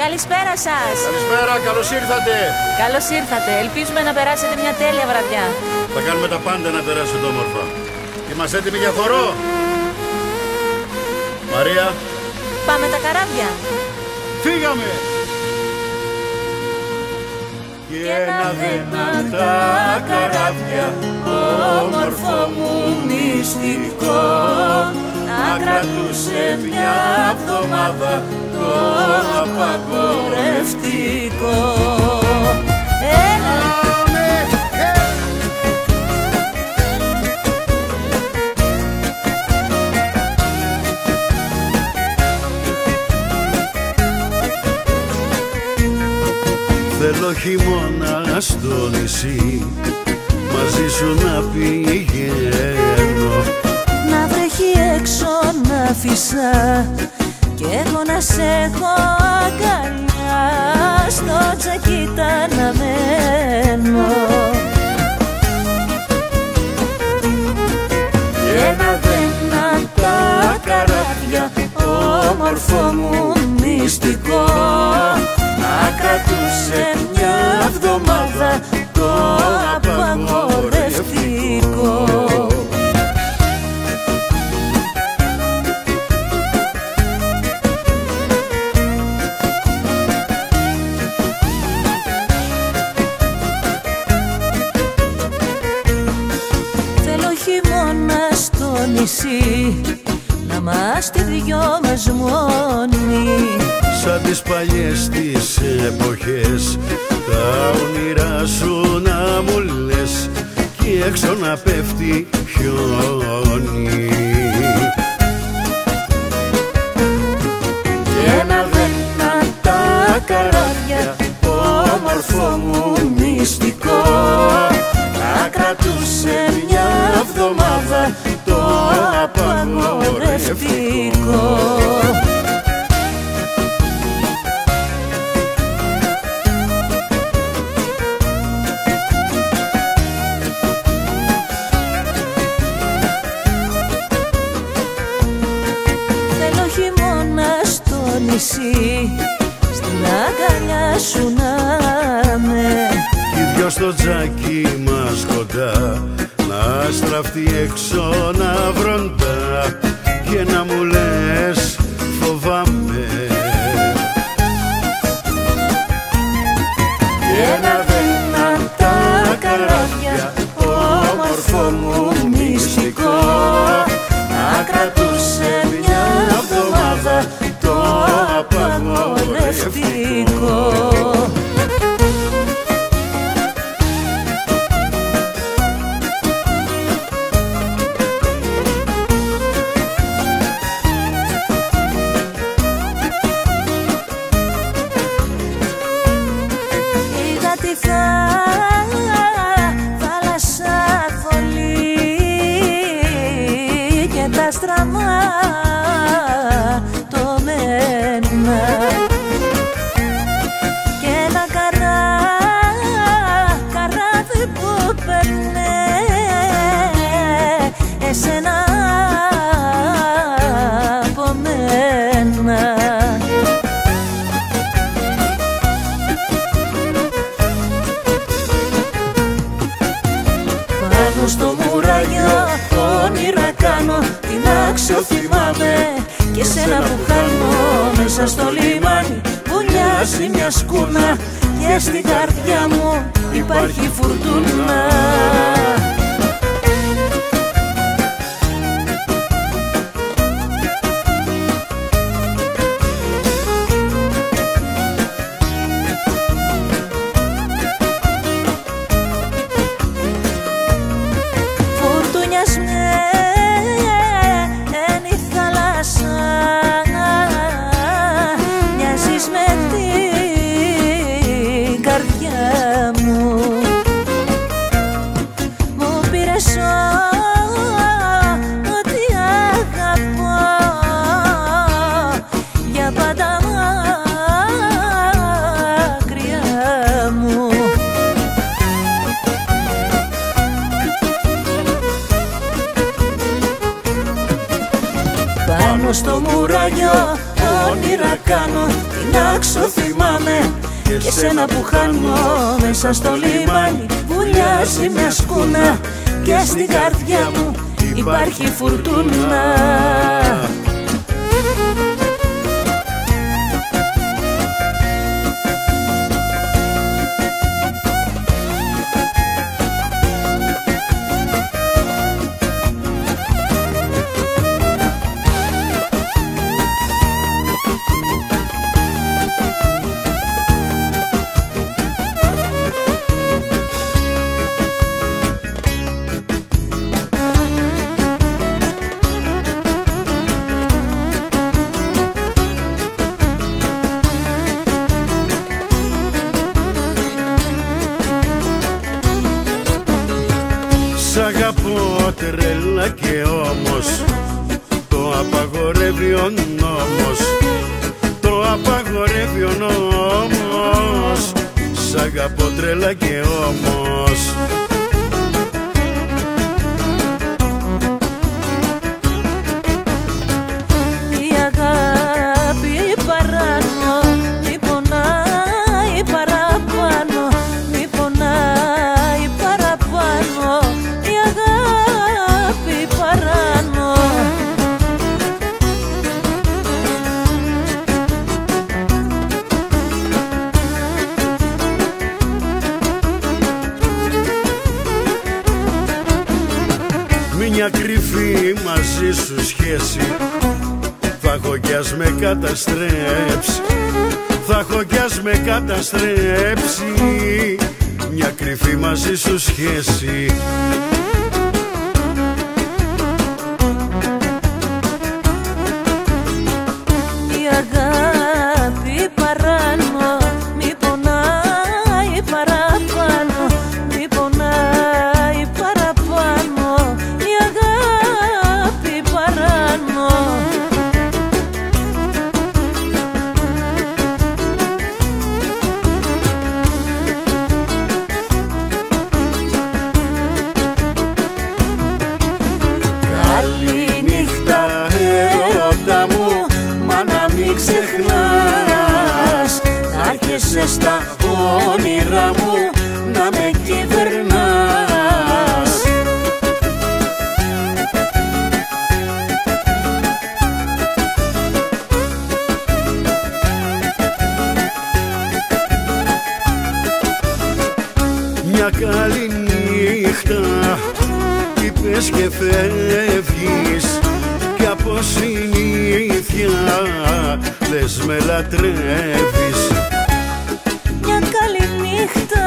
καλησπέρα σας. Καλησπέρα, καλώς ήρθατε. Καλώς ήρθατε. Ελπίζουμε να περάσετε μια τέλεια βραδιά. Θα κάνουμε τα πάντα να περάσετε όμορφα. Είμαστε έτοιμοι για χορό. Μαρία. Πάμε τα καράβια. Φύγαμε. Και να δέναν τα καράβια, όμορφο μου μυστικό, να κρατούσε μια εβδομάδα το απαγορευτικό. Θέλω χειμώνα στο νησί, μαζί σου να πηγαίνω, να βρέχει έξω να φυσά κι εγώ να σε έχω αγκαλιά, στο τζακίτα να μένω. Και να δέναν τα καράβια, όμορφο μου μυστικό, να κρατούσε μια εβδομάδα το απαγορευτικό. Θέλω χειμώνα στο νησί, να είμαστε δυο μας μόνοι, σαν τις παλιές τις εποχές, τα όνειρά σου να μου λες κι έξω να πέφτει χιόνι. Και να δέναν τα καράβια, όμορφο μου μυστικό, να κρατούσε μια εβδομάδα το απαγορευτικό. Νησί, στην αγκαλιά σου να με, κι δυο στο τζάκι μας κοντά, να στραφτεί έξω να βροντά και να μου λες φοβάμαι. Και να δέναν τα καράβια, όμορφο μου μυστικό, να κρατούσε μια εβδομάδα το απαγορευτικό. Είδα τη θάλασσα θολή και τα στραμμά και ένα καράβι που παίρνε εσένα από μένα. Πάνω στο μουράγιο όνειρα κάνω, την άξιο θυμάμαι και σένα που χάνω μέσα στο λιμάνι που νοιάζει μια σκούνα και στην καρδιά μου υπάρχει φουρτούνα. Ότι αγαπώ για πάντα μακριά μου. Πάνω στο μουράγιο όνειρα κάνω, τι να ξοθυμάμαι και σένα που χάνω μέσα στο λιμάνι. Βουλιάζει μια σκούνα και στην καρδιά μου υπάρχει φουρτούνα. Σ' αγαπώ τρέλα και όμως το απαγορεύει ο νόμος, το απαγορεύει ο νόμος. Σ' αγαπώ τρέλα και όμως η αγάπη παράνω μη πονάει παραπάνω, μη πονάει παραπάνω, η αγάπη παράνω. μια κρυφή μαζί σου σχέση θα έχω κι ας με καταστρέψει, θα έχω κι ας με καταστρέψει, μια κρυφή μαζί σου σχέση. Η αγάπη παράνω μη πονάει παραπάνω, μη πονάει παραπάνω, η αγάπη παράνω. Καληνύχτα έρωτα μου, μα να μην ξεχνάς, να έρχεσαι στα όνειρα μου, να με κυβερνάς. Μια καλή νύχτα είπες και φεύγεις κι από συνήθεια λες με λατρεύεις. Μια καλή νύχτα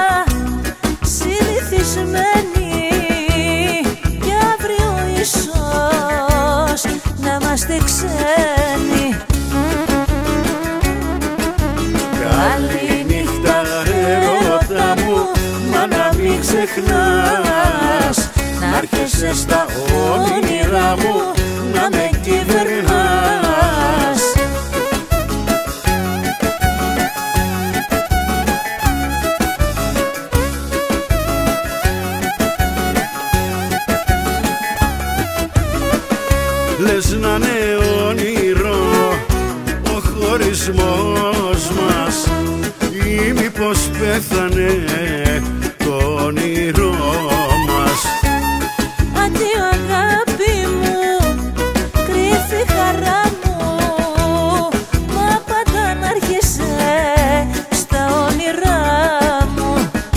συνηθισμένη κι αύριο ίσως να είμαστε ξένοι. Καλή νύχτα έρωτα μου, μα να μην ξεχνάς, να έρχεσαι στα όνειρα μου, να με κυβερνάς. Λες να είναι όνειρο ο χωρισμός μας ή μήπως πέθανε το όνειρό μας. Αντίο αγάπη μου, κρύφη χαρά μου, μα πάντα να έρχεσαι στα όνειρά μου.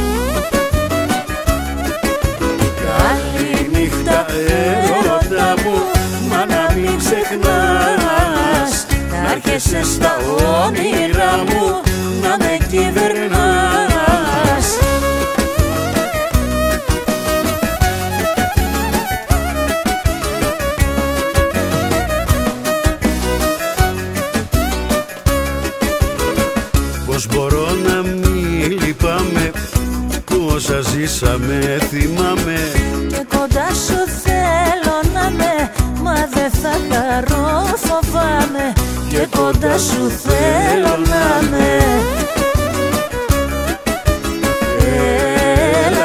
Καλή νύχτα έρωτα μου, μα να μην ξεχνάς, να έρχεσαι στα όνειρά μου, να με κυβερνάς. Πώς μπορώ να μην λυπάμαι, όσα ζήσαμε θυμάμαι, Και κοντά σου θέλω να με, μα δεν θα χαρώ φοβάμαι, και κοντά σου θέλω να με. Έλα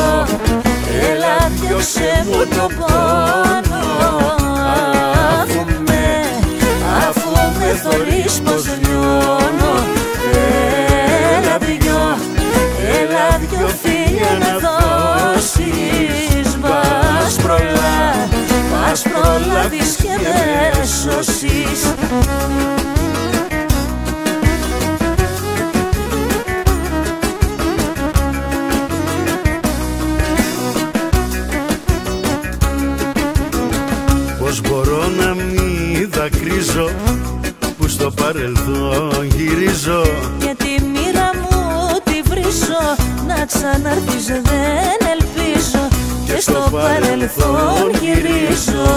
διώξε μου το πόνο, αφού με θωρεί δεις πως λιώνω. Έλα δυο φίλια να δώσεις. Μας προλάβεις και με σώσεις. Πώς μπορώ να μην δακρύζω που στο παρελθόν γυρίζω, Και τη μοίρα μου τη βρίζω, να ξαναρθείς δεν ελπίζω, και στο παρελθόν γυρίζω.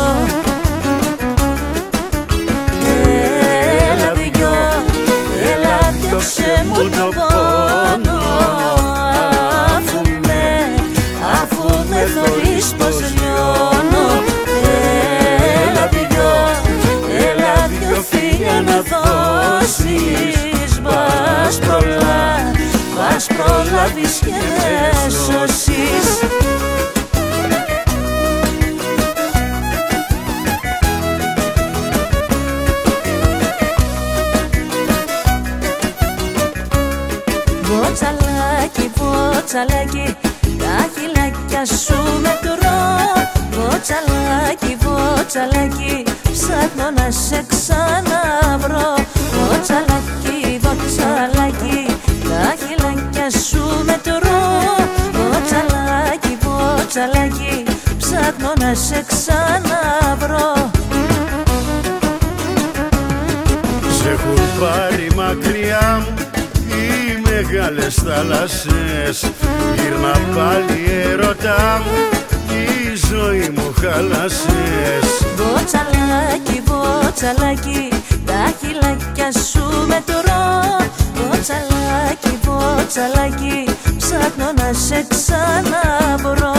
Έλα διώξε μου το πόνο, αφού με θωρείς πως λιώνω. Έλα δυο φίλια να δώσεις. Μας προλάβεις και με σώσεις. Βοτσαλάκι, βοτσαλάκι, τα χειλάκια σου μετρώ. Βοτσαλάκι, βοτσαλάκι, ψάχνω να σε ξαναβρω. Βοτσαλάκι, βοτσαλάκι, τα χειλάκια σου μετρώ. Βοτσαλάκι, βοτσαλάκι, ψάχνω να σε ξαναβρω. Σ' έχουν πάρει μακριά μου οι μεγάλες θάλασσες. Γύρνα πάλι ερωτά μου, η ζωή μου χάλασες. Βοτσαλάκι, βοτσαλάκι, τα χειλάκια σου μετρώ. Βοτσαλάκι, βοτσαλάκι, ψάχνω να σε ξαναβρω.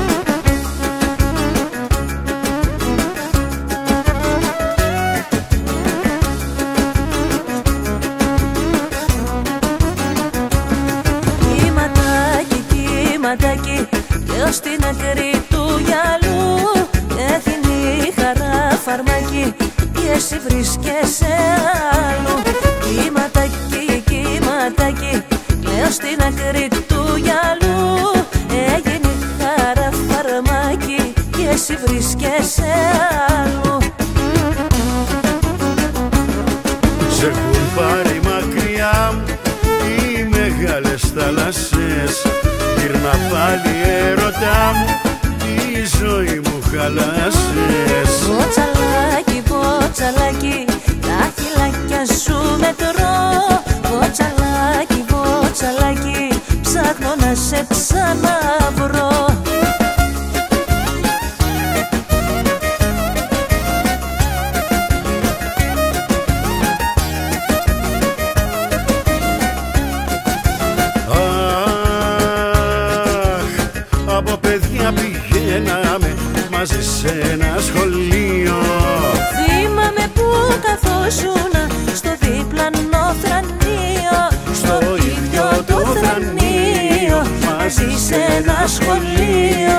Κύματάκι, λέω στην άκρη του γυαλού, έθινη χαρά φαρμάκι, και εσύ βρίσκεσαι αλλού. Κύματάκι, κύματάκι, λέω στην άκρη του γυαλού, έγινε χαρά φαρμάκι, και εσύ βρίσκεσαι αλλού. Σ' έχουν πάρει μακριά μου οι μεγάλες θάλασσες. Γύρνα πάλι έρωτά μου, η ζωή μου χάλασες. Βοτσαλάκι, βοτσαλάκι, τα χειλάκια σου μετρώ. Βοτσαλάκι, βοτσαλάκι, ψάχνω να σε ξαναβρω. Από παιδιά πηγαίναμε μαζί σε ένα σχολείο. Θυμάμαι που καθόσουνα στο διπλανό θρανείο, στο ίδιο το θρανείο, μαζί σε ένα σχολείο.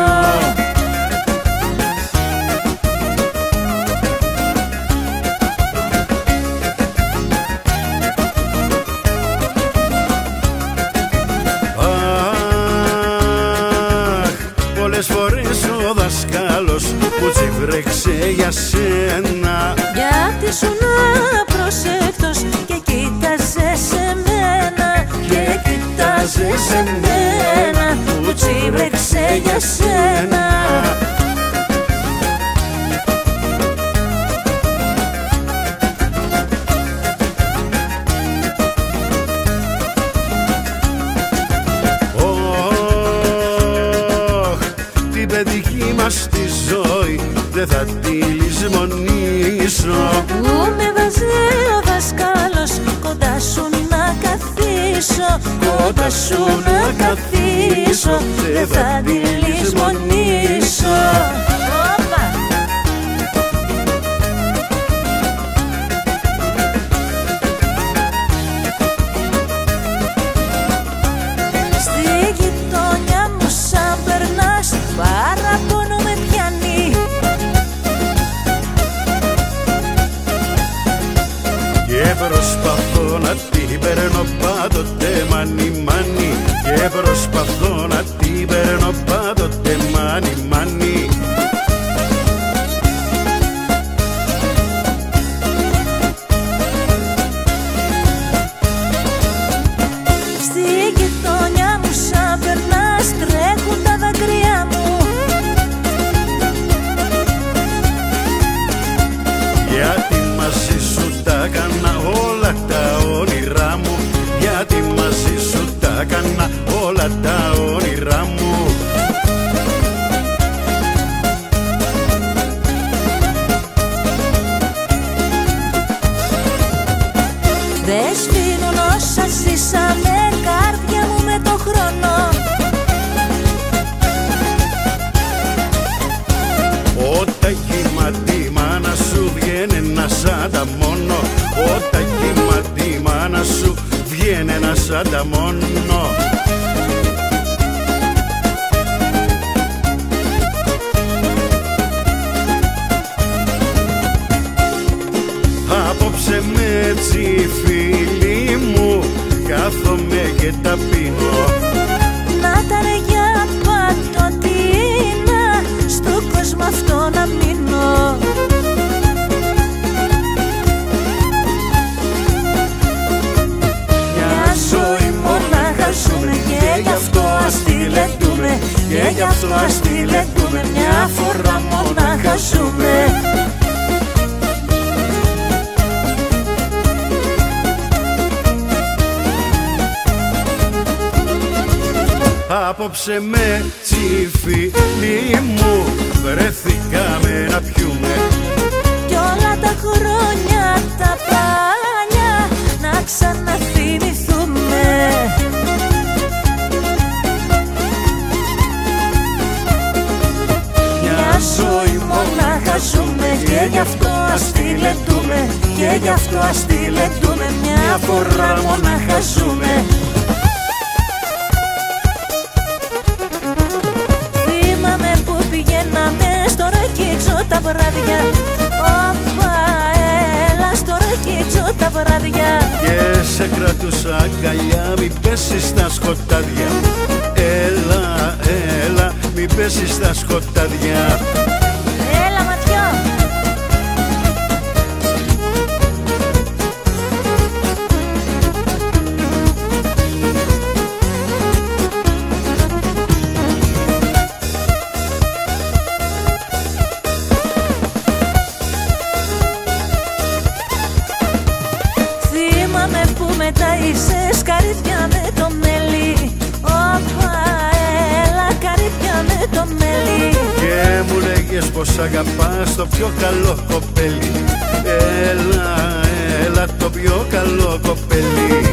Πολλές φορές ο δασκάλος μου τσιβρέξε για σένα, γιατί σου να προσεκτός και κοίταζε σε μένα, και κοίταζε σε μένα, που τσιβρέξε για σένα. Παιδική μας τη ζωή δεν θα τη λησμονήσω. Που με βάζει ο δασκάλος κοντά σου να καθίσω, κοντά σου να καθίσω, δεν θα τη λησμονήσω. Στη γειτονιά μου σαν περνάς, παραπονό με πιάνει. Και την παίρνω πάντοτε μάνι μάνι και προσπαθώ να την παίρνω πάντοτε μάνι μάνι. Στη γειτονιά μου σαν περνάς τρέχουν τα δάκρυά μου. Γιατί μαζί σου τα έκανα όλα τα όνειρά μου. Γιατί μαζί σου τα έκανα όλα τα όνειρά μου. Δεν σβήνουν όσα ζήσαμε καρδιά μου με το χρόνο. Όταν κοιμάται η μάνα σου βγαίνει ένας ανταμόνο. Όταν κοιμάται η μάνα σου βγαίνει ένας ανταμόνο. Απόψε με έτσι φίλοι μου κάθομαι και τα πίνω. Να τα ρε για παντοτίνα στον κόσμο αυτό να μείνω. Μια ζωή μονάχα ζούμε και γι' αυτό ας τη λεντούμε. Και γι' αυτό ας τη λεντούμε. Μια φορά μονάχα ζούμε. Απόψε με τσιφίλι μου βρεθήκαμε να πιούμε. Κι όλα τα χρόνια τα παλιά να ξαναθυμηθούμε. Μια ζωή μονάχα ζούμε και γι' αυτό ας τη λεντούμε. Και γι' αυτό ας τη λεντούμε. Μια φορά μονάχα ζούμε. Πηγαίναμε στο ρακίτσο τα βράδια. Όπα, έλα στο ρακίτσο τα βράδια. Και σε κρατούσα αγκαλιά μη πέσεις στα σκοτάδια. Έλα, έλα, μη πέσεις στα σκοτάδια. Έλα ματιό. Μετά είσαι καρύδια με το μέλι. Όπα, έλα καρύδια με το μέλι. Και μου λέγες πως αγαπάς το πιο καλό κοπέλι. Έλα, έλα το πιο καλό κοπέλι.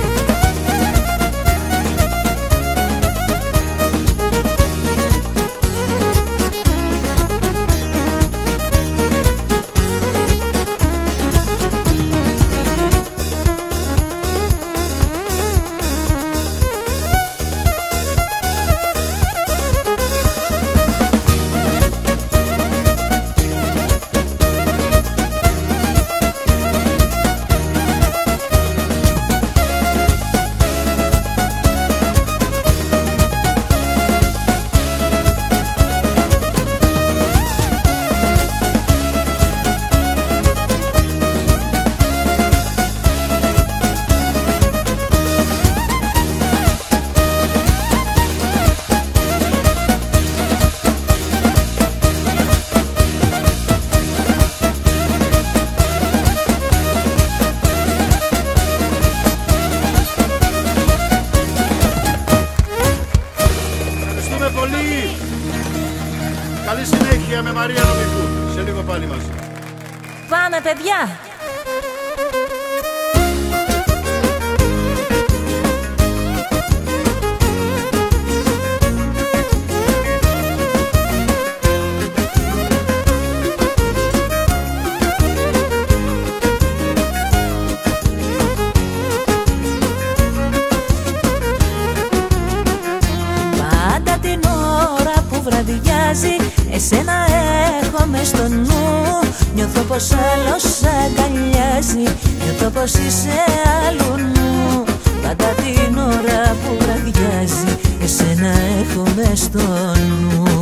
Καλή συνέχεια με Μαρία Νομικού. Σε λίγο πάλι μαζί. Πάμε παιδιά. Πάντα την ώρα που βραδιάζει εσένα έχω μες στο νου. Νιώθω πως άλλος αγκαλιάζει, νιώθω πως είσαι αλλού νου. Πάντα την ώρα που βραδιάζει εσένα έχω μες στο νου.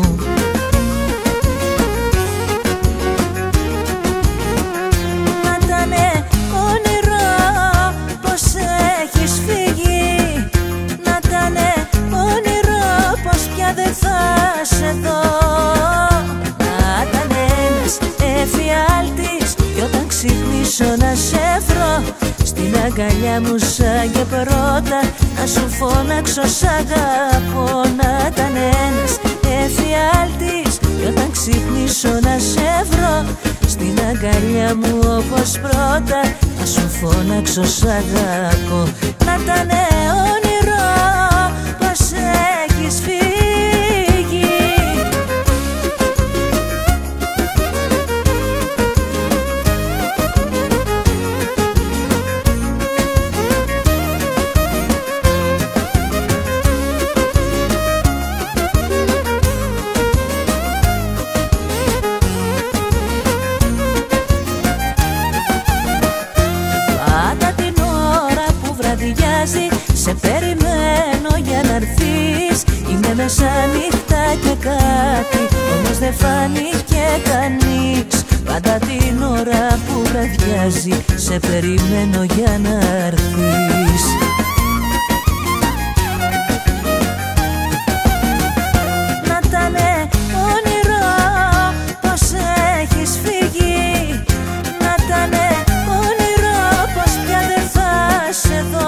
Να ήτανε όνειρο πως έχεις φύγει, να ήτανε όνειρο πως πια δεν θα σε δω. Να ήτανε ένας εφιάλτης κι όταν ξυπνήσω να σε βρω στην αγκαλιά μου σαν και πρώτα να σου φώναξω σ' αγαπώ. Να ήταν ένας εφιάλτης κι όταν ξυπνήσω να σε βρω στην αγκαλιά μου όπως πρώτα να σου φώναξω σ' αγαπώ. Να ήταν όνειρο πως έχεις φύγει. Σε περιμένω για να έρθεις, είμαι μέσα νύχτα και κάτι, όμως δεν φάνηκε κανείς. Πάντα την ώρα που βραδιάζει σε περιμένω για να έρθεις. Να ήτανε όνειρο πως έχεις φύγει, να ήτανε όνειρο πως πια δεν θα σε δω.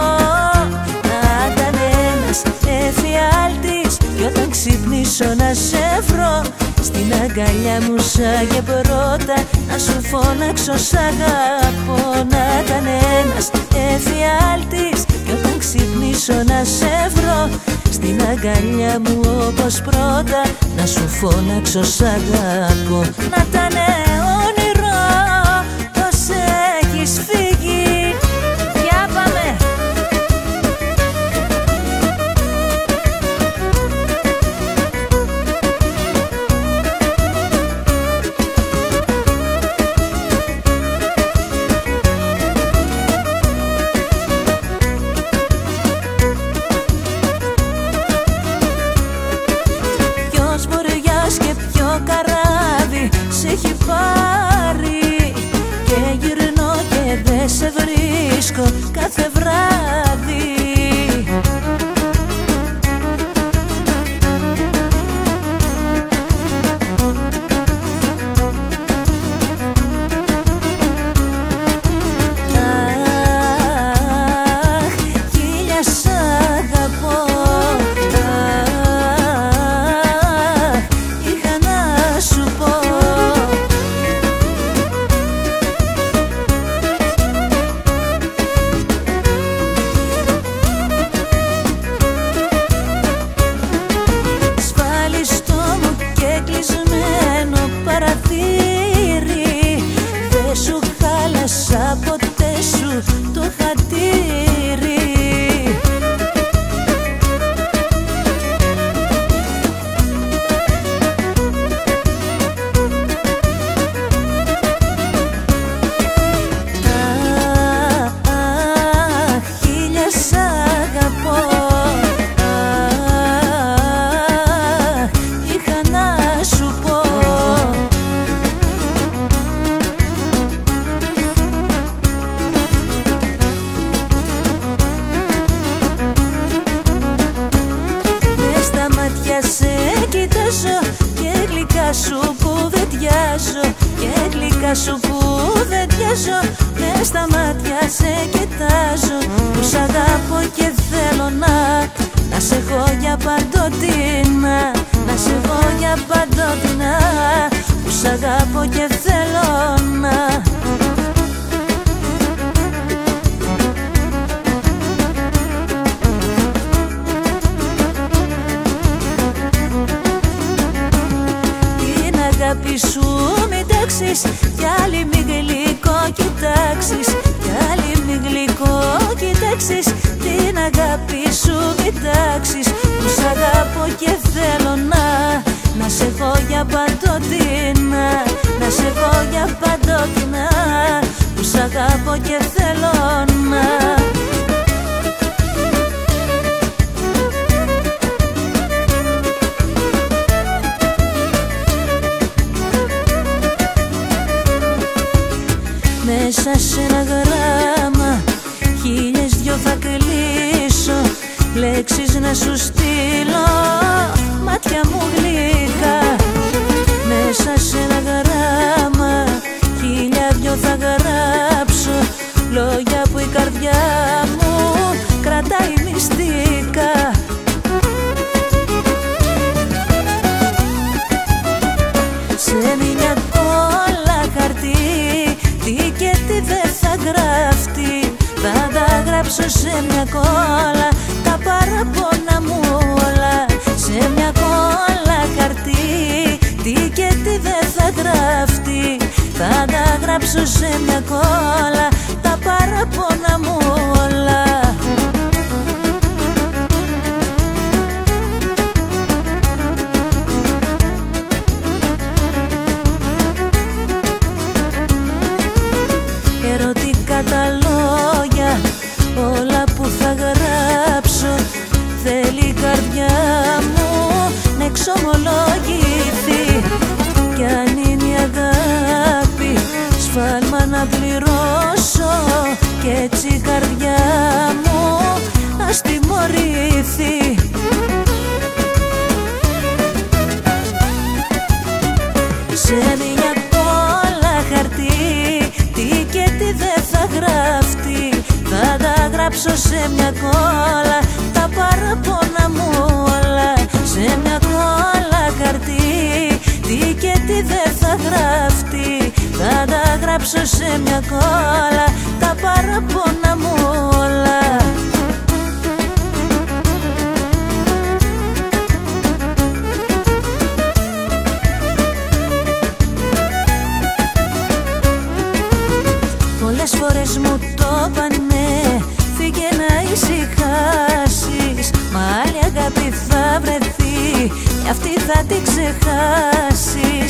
Εφιάλτης κι όταν ξυπνήσω να σε βρω στην αγκαλιά μου σαν και πρώτα να σου φώναξω σ' αγαπώ. Να ήταν ένας εφιάλτης κι όταν ξυπνήσω να σε βρω στην αγκαλιά μου όπως πρώτα να σου φώναξω σ' αγαπώ. Να ήτανε όνειρο πως έχεις φύγει. Για πάμε! Σε έχει πάρει και γυρνώ και δεν σε βρίσκω κάθε βράδυ. Αχ, χίλια σ' αγαπώ. Δεν σου χάλασα ποτέ σου το χατήρι. Αχ, χίλια σ' αγαπώ. Αχ, είχα να σου πω. Σε κοιτάζω και γλυκά σου κουβεντιάζω, και γλυκά σου κουβεντιάζω. Μες στα μάτια σε κοιτάζω, που σ' αγαπώ και θέλω να σε έχω για παντοτινά, να σε έχω για παντοτινά, που σ' αγαπώ και θέλω να. Αγάπη σου μην τάξεις, κι άλλη μη γλυκό κοιτάξεις, κι άλλη μη γλυκό κοιτάξεις. Την αγάπη σου μην τάξεις, που σ' αγαπώ και θέλω να σε έχω για παντοτινά, να σε έχω για παντοτινά, που σ' αγαπώ και θέλω να. Μέσα σε ένα γράμμα χίλιες δυο θα κλείσω, λέξεις να σου στείλω, μάτια μου γλυκά. Μέσα σε ένα γράμμα χίλια δυο θα γράψω, λόγια που η καρδιά μου κρατάει μυστικά. Σε μια κόλλα χαρτί, τι και τι δεν θα γράφτει, θα τα γράψω σε μια κόλλα τα παραπονά μου όλα. Σε μια κόλλα χαρτί, τι και τι δεν θα γράφτει, θα τα γράψω σε μια κόλλα τα παραπονά μου όλα. Ερωτικά τα λόγια, όλα που θα γράψω, θέλει η καρδιά μου να εξομολογηθεί. Κι αν είναι η αγάπη σφάλμα να πληρώσω, κι έτσι η καρδιά μου ας τιμωρηθεί. Σε μια κόλλα χαρτί, τι και τι δεν θα γράφτει, θα τα γράψω σε μια κόλλα τα παραπονά μου όλα. Σε μια κόλλα χαρτί, τι και τι δεν θα γράφτει, θα τα γράψω σε μια κόλλα τα παραπονά μου όλα. Πολλές φορές μου το πάνε, φύγε να ησυχάσεις, μα άλλη αγάπη θα βρεθεί, κι αυτή θα την ξεχάσεις.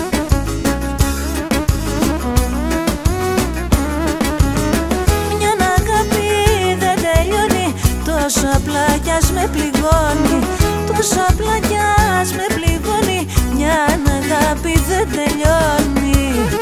Μια αγάπη δεν τελειώνει, τόσο απλά κι ας με πληγώνει, τόσο απλά κι ας με πληγώνει, μια αγάπη δεν τελειώνει.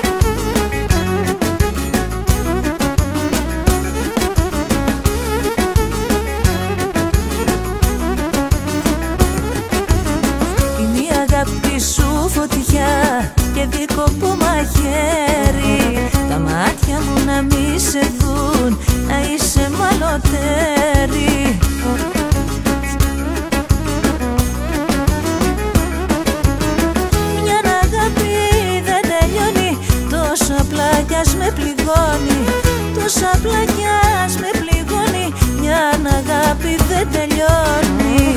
Σου φωτιά και δίκοπο μαχαίρι, τα μάτια μου να μη σε δουν, να είσαι μαλωτέρι. Μια αγάπη δεν τελειώνει, τόσο απλά κι ας με πληγώνει, τόσο απλά κι ας με πληγώνει, μια αγάπη δεν τελειώνει.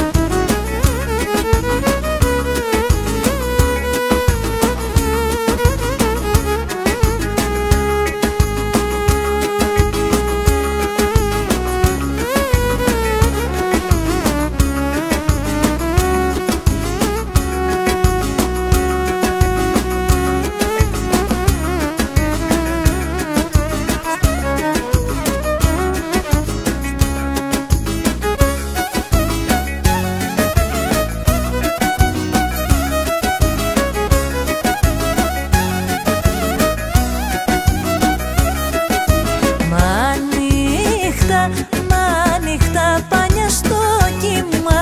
Μα νύχτα πάνια στο κύμα,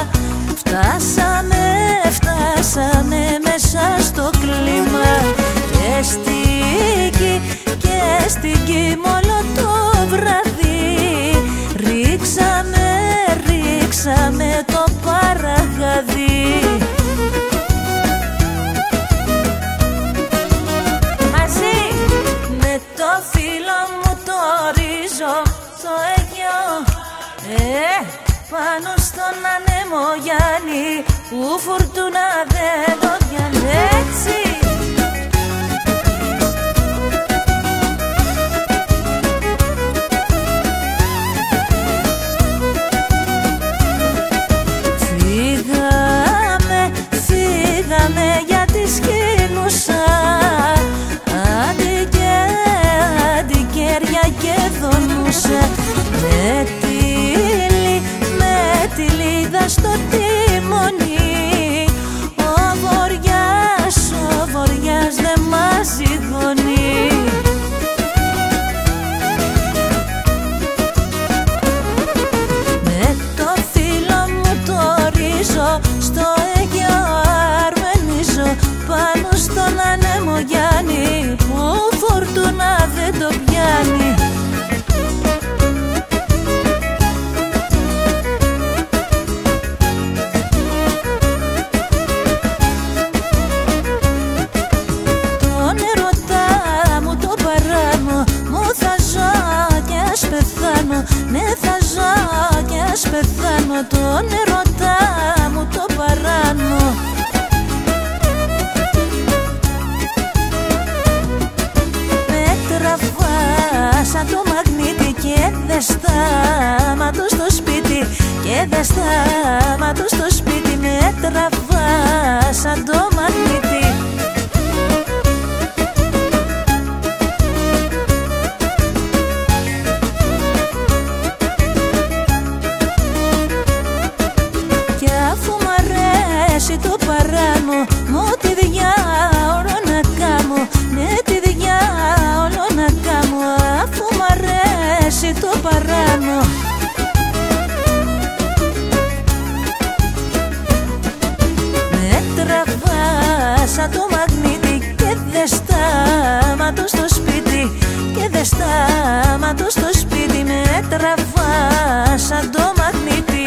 φτάσαμε μέσα στο κλίμα, και στη γη και στην γη όλο το βράδυ, ρίξαμε το παραγαδί. Μαζί με το φίλο μου το ρίζο, το Αιγαίο, πάνω στον ανέμο Γιάννη, που φουρτούνα δεν το πιάνει. Έτσι φύγαμε γιατί σκήνουσα αντικέρια και δονούσα, με τη λίδα στο τιμόνι, και δεν σταματώ στο σπίτι, με τραβά σαν το μαγνήτη. Κι αφού μ' αρέσει το παράνομο, μου τη διάολο να κάμω, ναι τη διάολο να κάμω. Αφού μ' αρέσει το παράνομο, με τραβά σαν το μαγνήτη και δεν σταματώ στο σπίτι, και δεν σταματώ στο σπίτι, με τραβά σαν το μαγνήτη.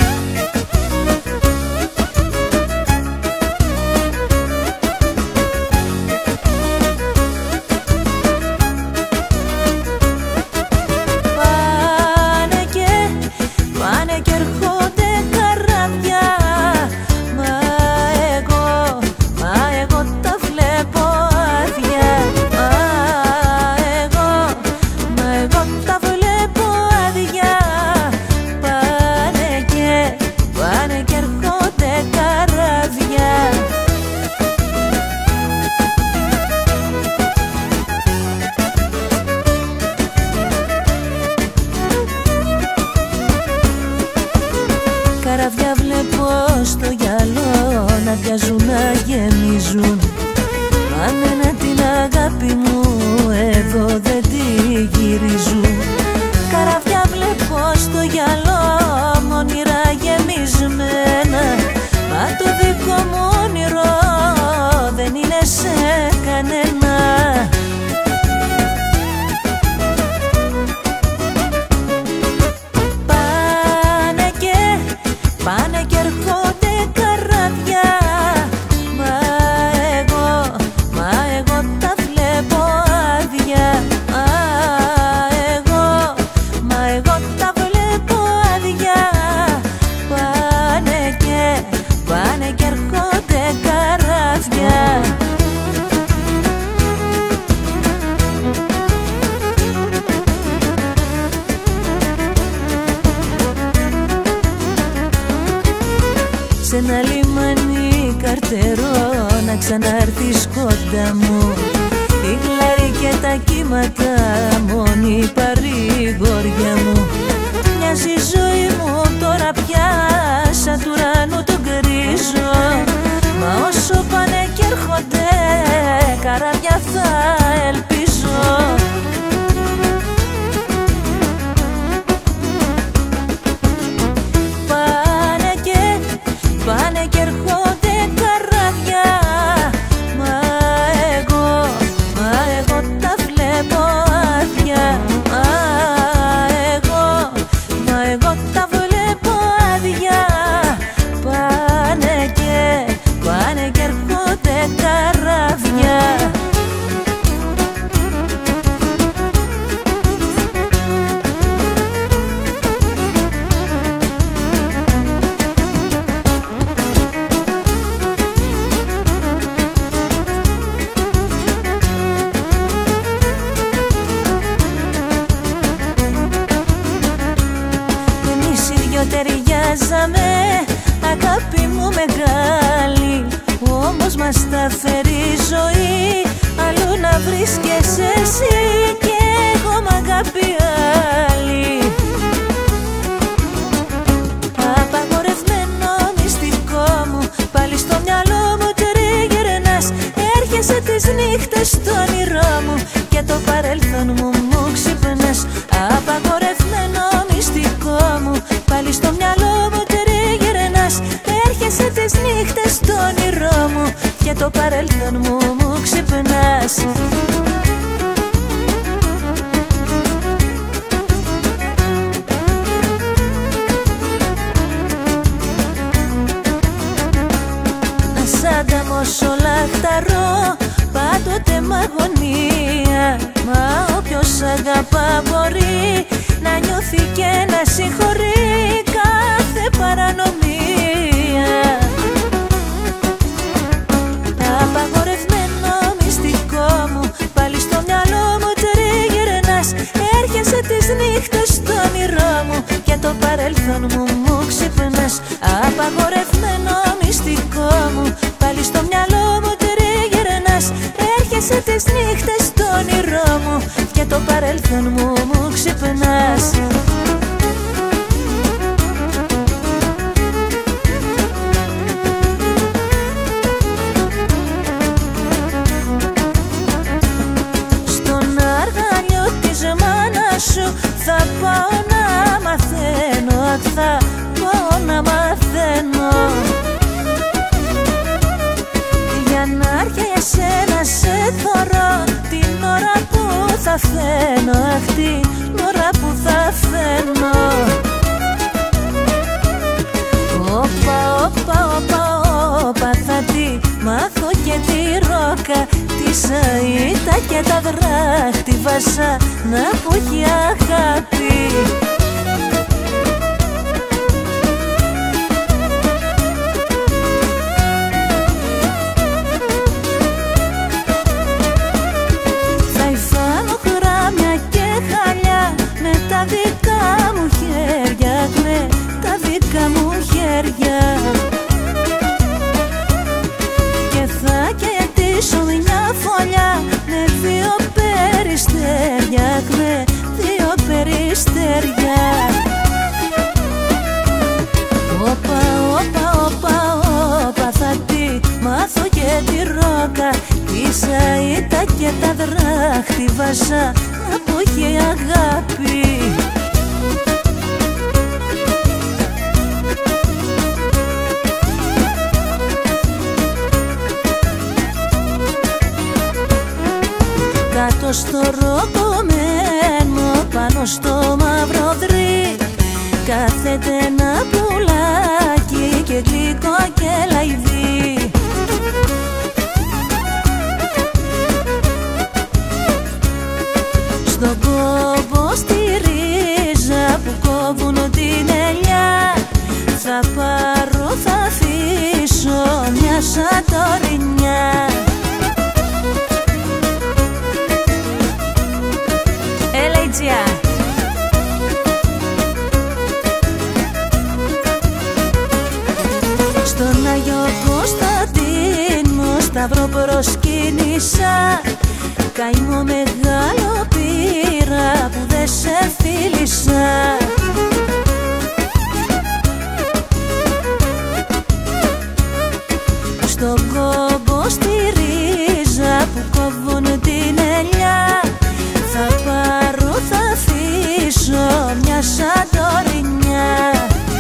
Καραβιά βλέπω στο γυαλό να βιάζουν, να γεμίζουν. Μάνα την αγάπη μου εδώ δεν τη γυρίζουν. Καραβιά βλέπω στο γυαλό μ' όνειρα γεμισμένα, μα το δικό μου όνειρο δεν είναι σε κανένα. Πάνε και έρχονται καράβια, μα εγώ τα βλέπω άδεια. Μα εγώ τα βλέπω άδεια. Πάνε και έρχονται καράβια. Σ' ένα λιμάνι καρτερό να ξανάρθεις κοντά μου, η γλάρη και τα κύματα μόνη παρηγοριά μου. Μοιάζει η ζωή μου τώρα πια σαν του ουρανού τον γκρίζο, μα όσο πάνε κι έρχονται καράβια θα ελπίζω. Πάνε και έρχονται καράβια, μα εγώ τα βλέπω άδεια. Μα εγώ τα βλέπω άδεια. Πάνε και έρχονται καράβια. Ταιριάζαμε, αγάπη μου μεγάλη, όμως μας τα φέρει η ζωή αλλού να βρίσκεσαι εσύ και εγώ μ' αγάπη άλλη. Απαγορευμένο μυστικό μου, πάλι στο μυαλό μου τριγυρνάς. Έρχεσαι τις νύχτες στο όνειρό μου και το παρελθόν μου ξυπνάς. Απαγορευμένο μυστικό μου, πάλι στο μυαλό μου τριγυρνάς. Έρχεσαι τις νύχτες στο όνειρό μου και το παρελθόν μου ξυπνάς. Σαν τα μοσολαχταρώ πάντοτε μ' αγωνία, μα όποιος αγαπά μπορεί να νιώθει και να συγχωρεί κάθε παρανομία. Απαγορευμένο μυστικό μου, πάλι στο μυαλό μου τριγυρνάς. Έρχεσαι τις νύχτες στο όνειρό μου και το παρελθόν μου ξυπνάς. τις νύχτες το όνειρό μου και το παρελθόν μου ξυπνάς. Στον αργαλείο της μάνας σου θα πάω να μαθαίνω, θα πάω να μαθαίνω, για να έρχει εσένα σε θωρώ την ώρα που θα φαίνω, αχ την ώρα που θα φαίνω. Όπα, όπα, όπα, όπα, θα τη μάθω και τη ρόκα, τη σαΐτα και τα δράχτη βασάνα που έχει αγάπη. Τα δικά μου χέρια, με τα δικά μου χέρια, και θα κερδίσω μια φωλιά με δύο περιστέρια, με δύο περιστέρια. Όπα, όπα, όπα, όπα, θα τη μάθω και τη ρόκα, τη σαΐτα και τα δράχτη βασάνα που έχει αγάπη. Κάτω στο ροκομένο, πάνω στο μαύρο δρύ, κάθεται ένα πουλάκι και γλυκό και λαϊδί. Στον κόμπο στη ρίζα που κόβουν την ελιά, θα πάρω, θα αφήσω μια σαντορινιά. Στον Άγιο Κωνσταντίνο σταυρό προσκύνησα, καημό μεγάλο πήρα που δεν σε φίλησα. Στον κόμπο στη ρίζα που κόβουν την ελιά, θα πάρω, θα αφήσω μια σαντορινιά.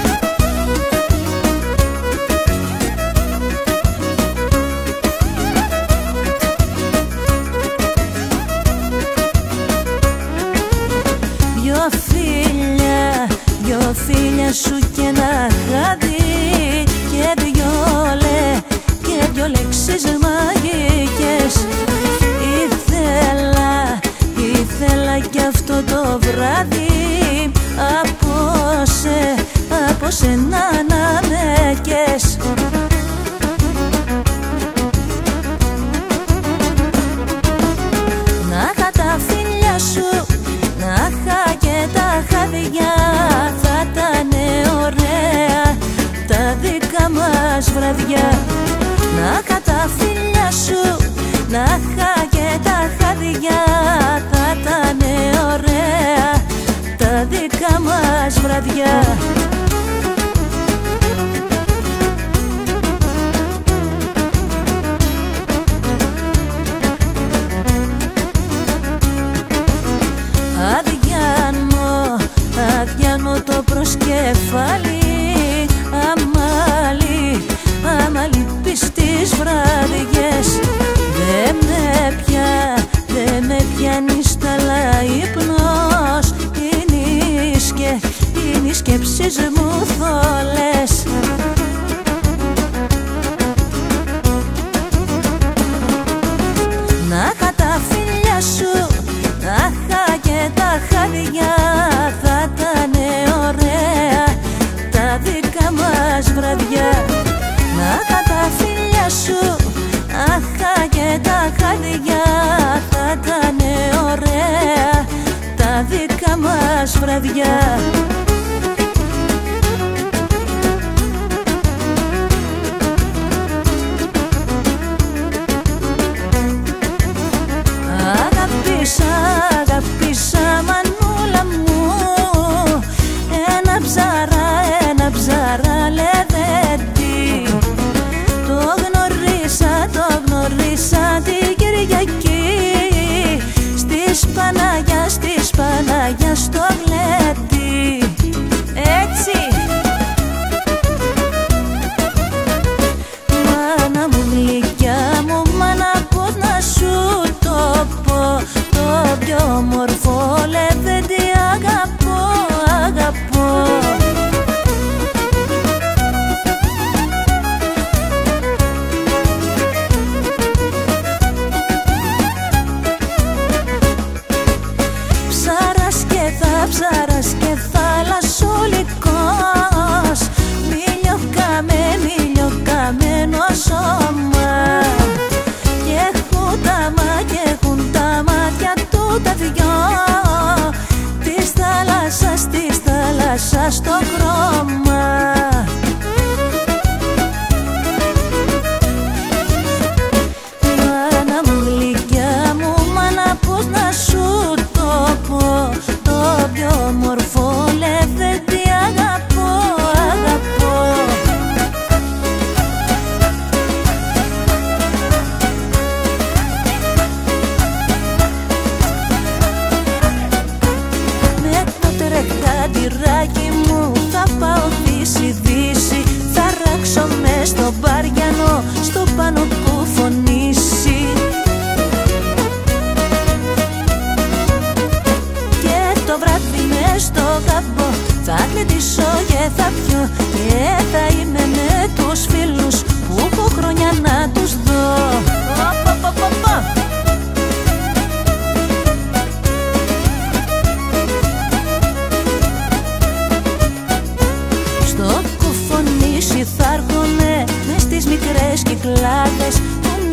Δυο φίλια σου και ένα χάδι και δυο λέξεις μαγικές. Ήθελα κι αυτό το βράδυ από σένα να με κες. Να είχα τα φίλια σου, να είχα και τα χάδια, θα ήτανε ωραία τα δικά μας βραδιά. Να είχα τα φίλια σου, να είχα και τα χάδια, θα ήτανε ωραία τα δικά μας βραδιά. Αδιάνω το προσκεφάλι, άμα λείπεις τις βραδιές. Δεν με πιάνει σταλά ύπνος, είναι οι σκέψεις μου θολές. Να είχα τα φίλια σου, να είχα και τα χάδια, θα ήτανε ωραία τα δικά μας βραδιά. Να είχα τα φίλια σου, να είχα και τα χάδια, θα ήτανε ωραία τα δικά μας βραδιά.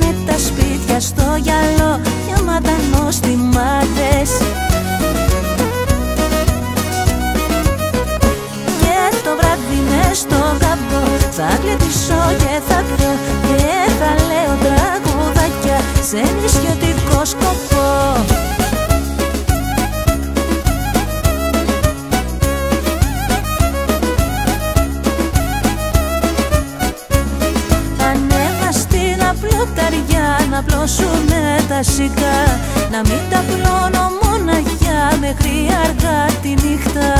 με τα σπίτια στο γυαλό, μια μαντανόστιμάδες. Και το βράδυ μες στο γαμπρό θα κλαιτήσω και θα κρυώ και θα λέω τραγουδάκια σε νησιωτικό σκοπό. Να πλώσουνε τα σιγά, να μην τα πλώνω μοναχιά μέχρι αργά τη νύχτα.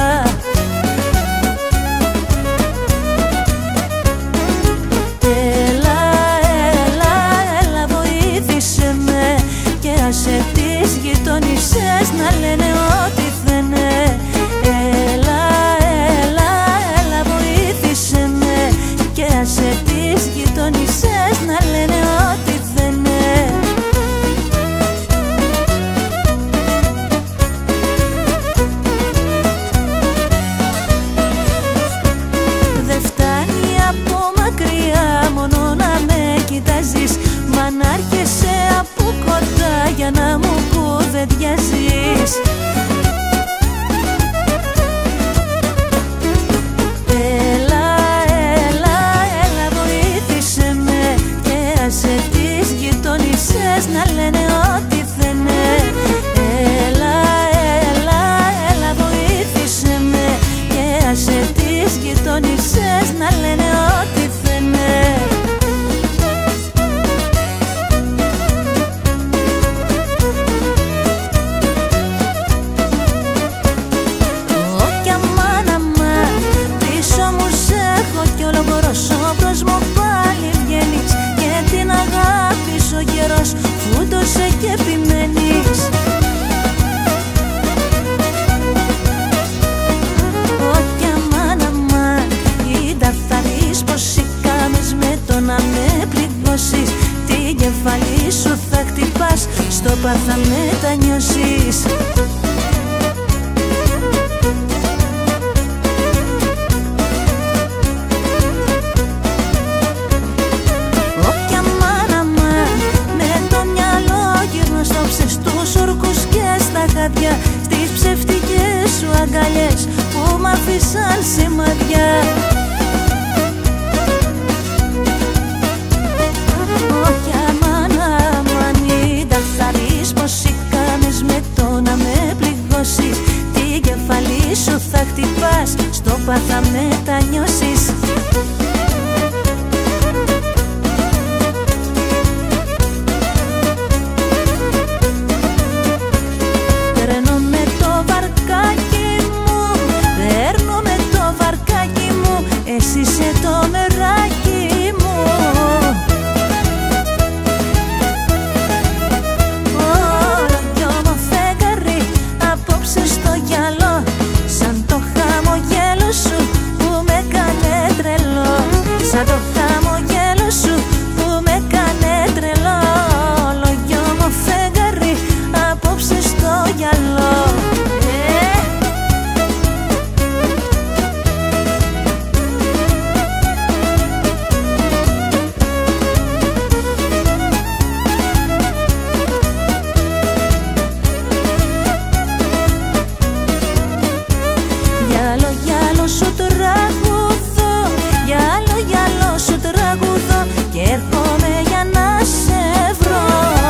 Έλα, έλα, έλα βοήθησε με και άσε τις γειτονισσές να λένε ό,τι θένε. Έλα, έλα, έλα βοήθησε με και άσε τις γειτονισσές να λένε ό,τι θένε. Δεν φτάνει από μακριά μόνο να με κοιτάζεις, μα να έρχεσαι από κοντά για να μου κουβεντιάζεις. Να λένε ό,τι θένε. Έλα, έλα, έλα βοήθησε με και άσε τις γειτονισσές να λένε ό,τι θένε. Όποια μάνα μα πίσω μου σ' έχω κι όλο πρόσωπος μου πάλι βγαίνεις και την αγάπη ο καιρός φούντωσε και επιμένεις. Όποια μάνα μα είδα θα δεις πως οι κάμες με το να με πληγώσεις, την κεφαλή σου θα χτυπάς, στο πα θα μετανιώσεις. Στις ψευτικές σου αγκαλιές που μ' άφησαν σημαδιά. Όποια μάνα μ' ανίδα θα δεις πως οι κάμες με το να με πληγώσεις, την κεφαλή σου θα χτυπάς, στο πα θα μετανιώσεις. Εσύ είσαι το μεράκι μου. Όλο δυο φεγγάρι απόψε στο γυαλό, σαν το χαμογέλο σου που με κάνε τρελό. Σαν το χαμογέλο σου που με κάνε τρελό. Όλο δυο φεγγάρι απόψε στο γυαλό. Και έρχομαι για να σε βρω.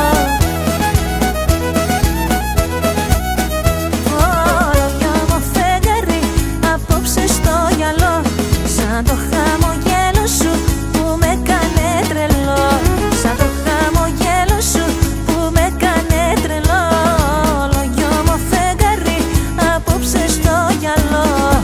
Όλο δυο μου φεγγάρι απόψε στο γυαλό, σαν το χαμογέλο σου που με κάνε τρελό. Σαν το χαμογέλο σου που με κάνε τρελό. Όλο δυο μου φεγγάρι απόψε στο γυαλό.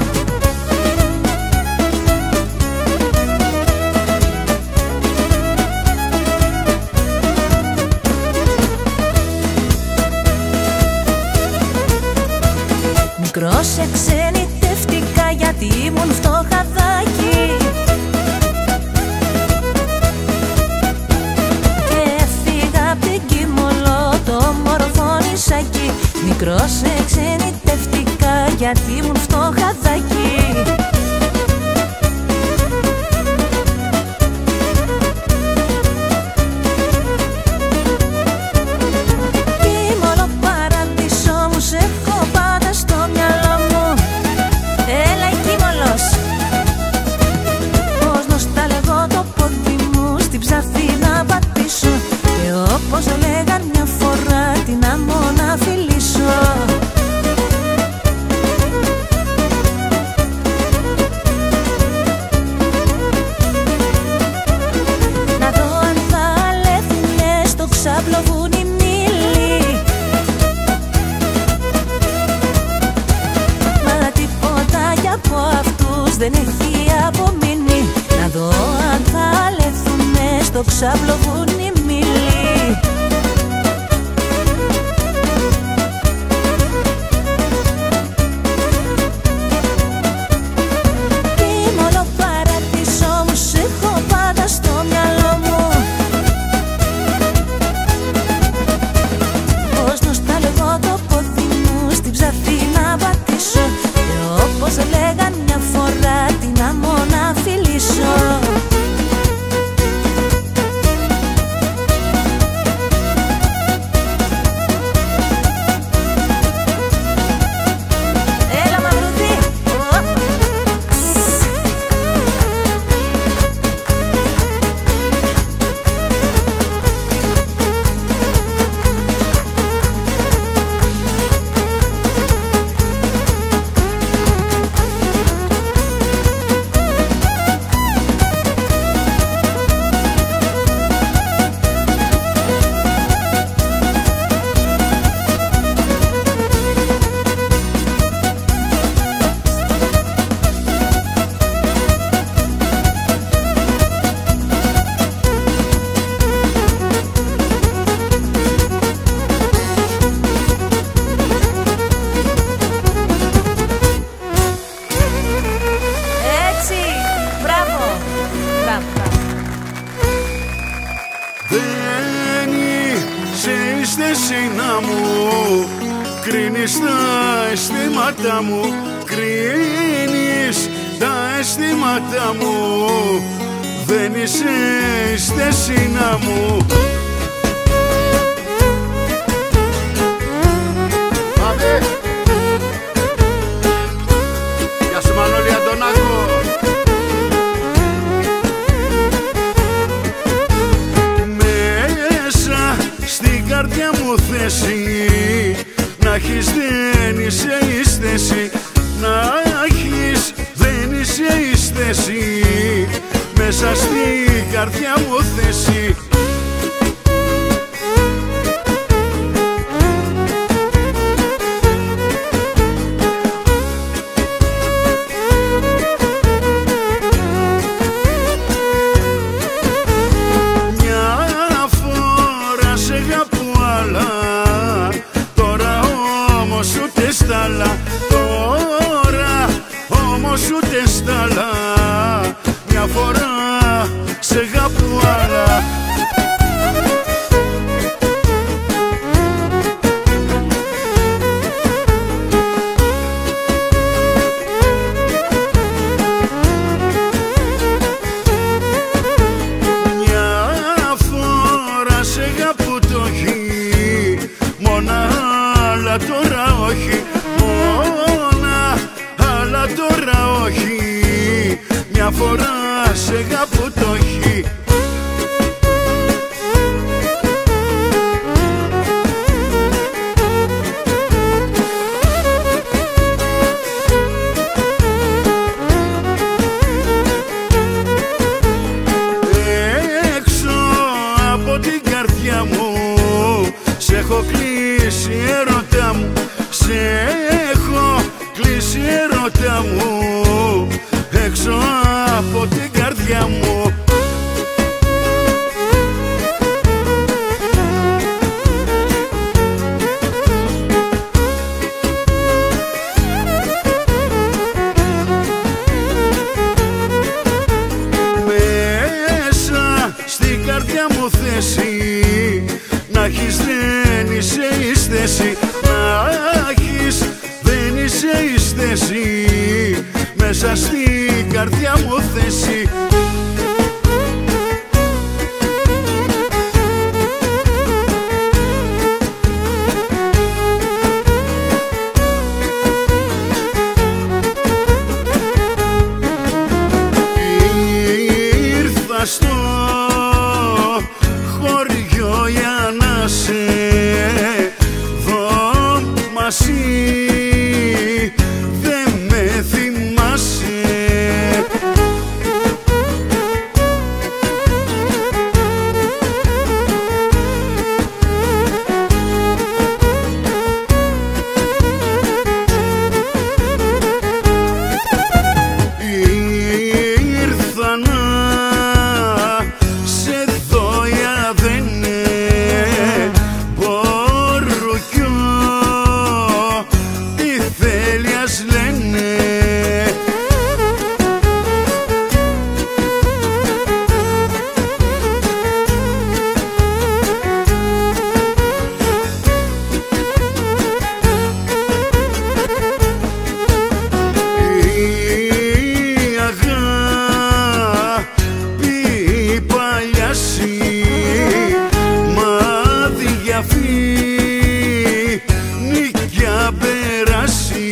Μικρός εξενιτεύτηκα γιατί ήμουν φτωχαδάκι και έφυγα απ' την Κιμολό το μορφώνησακι. Μικρός εξενιτεύτηκα γιατί ήμουν φτωχαδάκι. ξαπλωβούνι μήλι. Μα τίποτα κι από αυτούς δεν έχει απομείνει. Να δω αν θα λεθούμε στο ξαπλωβούνι μήλι. Κρίνεις τα αισθήματα μου, κρίνεις τα αισθήματα μου. Δεν είσαι στη θέση να μου. Πάμε! Γεια σου Μανώλη Αντωνάκο. Μέσα στην καρδιά μου θέση να έχεις δεν είσαι εις θέση. Να έχεις δεν είσαι εις θέση. Μέσα στην καρδιά μου θέση. Μια φορά σε αγαπώ άλλα, τώρα όμως ούτε στάλα. Τώρα όμως ούτε στάλα. Μια φορά σε αγαπώ άλλα. Μια φορά σε αγαπώ το έχει, μόνα αλλά τώρα όχι. Μόνα αλλά τώρα όχι. Μια φορά σε αγαπώ το έχει. Έξω από την καρδιά μου σε έχω κλείσει έρωτα μου. Σε έχω κλείσει έρωτα μου. Έξω από την καρδιά μου. Μέσα στην καρδιά μου θέση να έχεις δεν είσαι εις θέση. Να έχεις δεν είσαι εις θέση. Μέσα στην καρδιά μου θέση. Ήρθα στο χωριό για να σε δω μαζί. Δεν με θυμάσαι. αφήνει κι αν περάσει.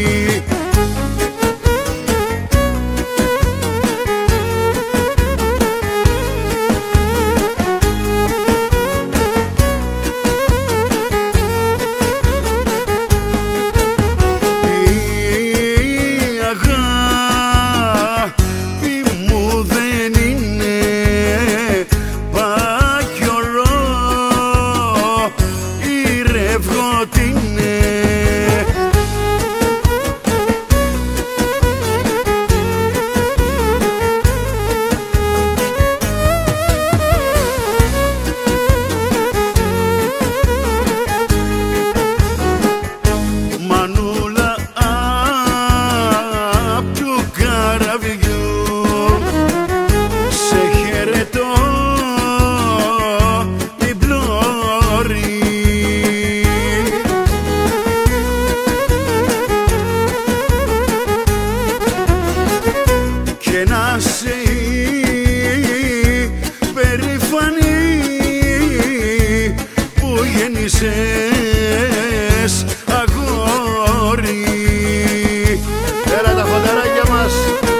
Αγόρι, έλα τα φαντεράκια μας.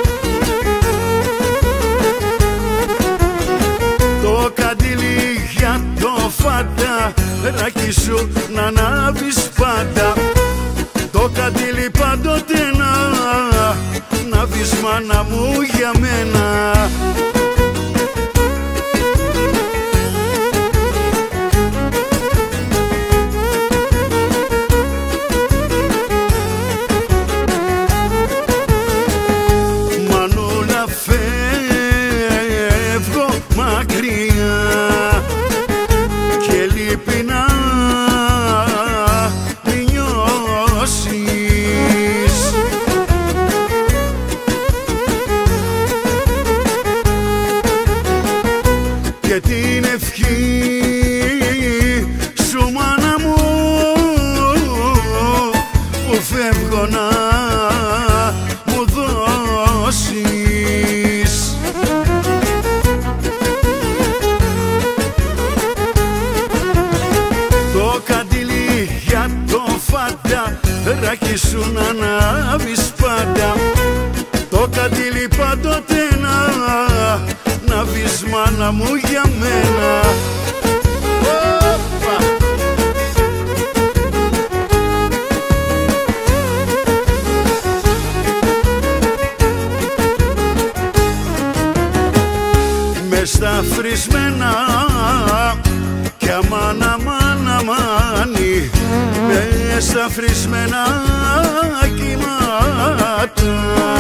Το καντήλι για το φαντεράκι σου να ανάβεις πάντα. Το καντήλι πάντοτε να ανάβεις, μάνα μου, για μένα. Και την ευχή σου, μάνα μου, που φεύγω να μου δώσεις. Το καντήλι για το φαντεράκι σου να ανάβεις πάντα. Το καντήλι πάντοτε να βεις, μάνα μου, για μένα. Μες στα φρισμένα κι αμάνα μάνα μάνι, μες στα φρισμένα κύματα.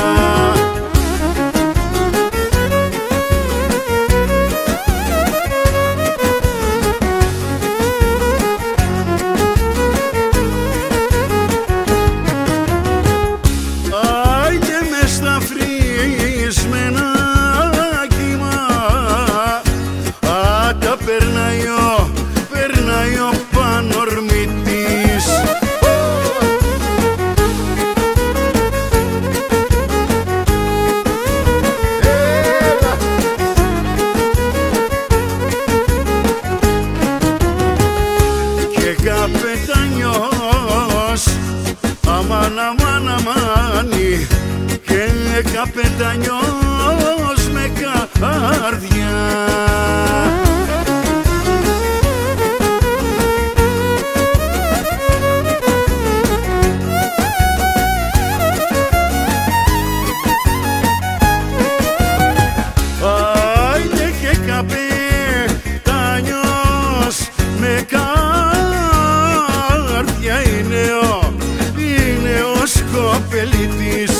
Περνάει ο πανορμητής. Και καπετανιός, αμάν αμάν αμάνι, και καπετανιός με καρδιά. Είναι ο σκοπελίτης.